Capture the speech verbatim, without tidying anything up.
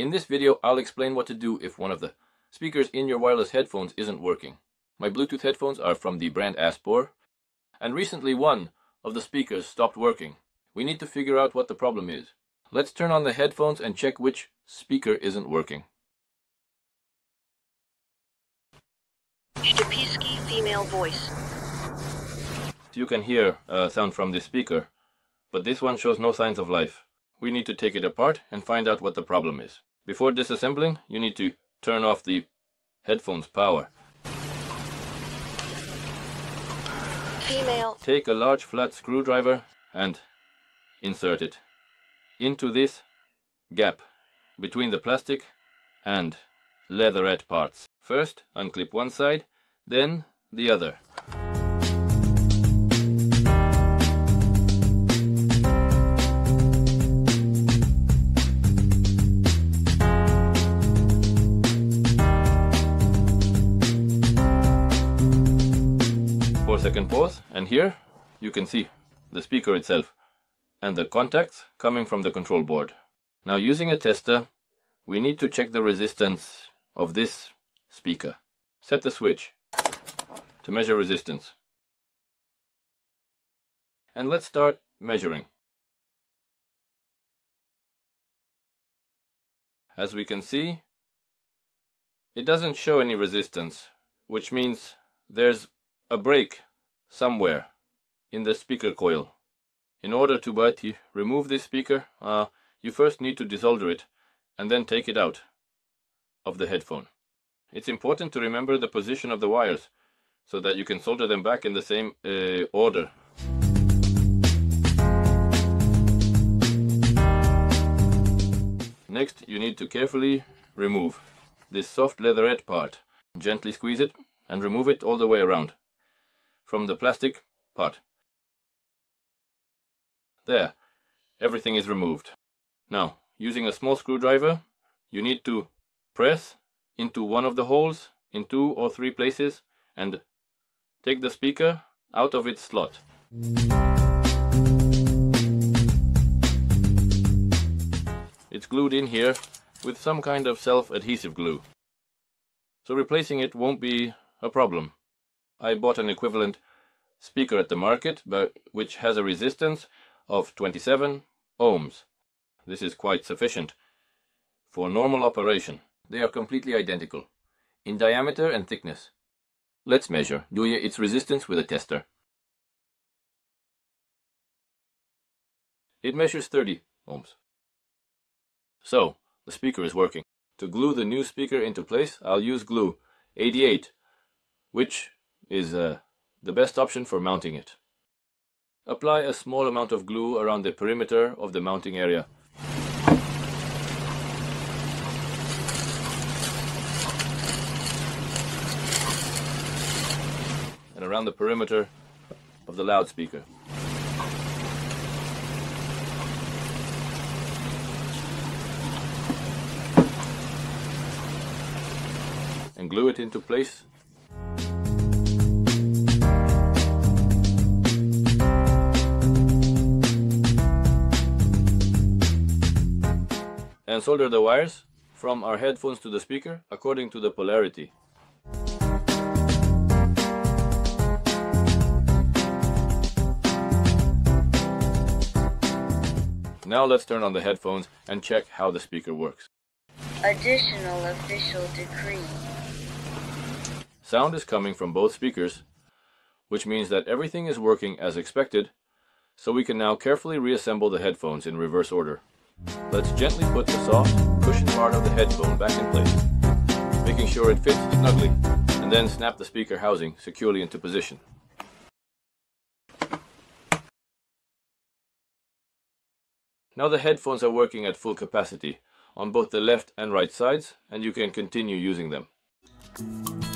In this video, I'll explain what to do if one of the speakers in your wireless headphones isn't working. My Bluetooth headphones are from the brand Aspor, and recently one of the speakers stopped working. We need to figure out what the problem is. Let's turn on the headphones and check which speaker isn't working. Earpiece female voice. You can hear a sound from this speaker, but this one shows no signs of life. We need to take it apart and find out what the problem is. Before disassembling, you need to turn off the headphones power. Female. Take a large flat screwdriver and insert it into this gap between the plastic and leatherette parts. First, unclip one side, then the other. Four second pause, and here you can see the speaker itself and the contacts coming from the control board. Now, using a tester, we need to check the resistance of this speaker. Set the switch to measure resistance. And let's start measuring. As we can see, it doesn't show any resistance, which means there's a break somewhere in the speaker coil. In order to but remove this speaker, uh, you first need to desolder it and then take it out of the headphone. It's important to remember the position of the wires so that you can solder them back in the same uh, order. Next, you need to carefully remove this soft leatherette part. Gently squeeze it and remove it all the way around from the plastic part. There, everything is removed. Now, using a small screwdriver, you need to press into one of the holes in two or three places and take the speaker out of its slot. It's glued in here with some kind of self-adhesive glue, so replacing it won't be a problem. I bought an equivalent speaker at the market, but which has a resistance of twenty-seven ohms. This is quite sufficient for normal operation. They are completely identical in diameter and thickness. Let's measure its resistance with a tester. It measures thirty ohms. So, the speaker is working. To glue the new speaker into place, I'll use glue eighty-eight, which is uh, the best option for mounting it. Apply a small amount of glue around the perimeter of the mounting area. And around the perimeter of the loudspeaker. And glue it into place. And solder the wires from our headphones to the speaker according to the polarity. Now let's turn on the headphones and check how the speaker works. Additional official decree. Sound is coming from both speakers, which means that everything is working as expected, so we can now carefully reassemble the headphones in reverse order. Let's gently put the soft, cushion part of the headphone back in place, making sure it fits snugly, and then snap the speaker housing securely into position. Now the headphones are working at full capacity on both the left and right sides, and you can continue using them.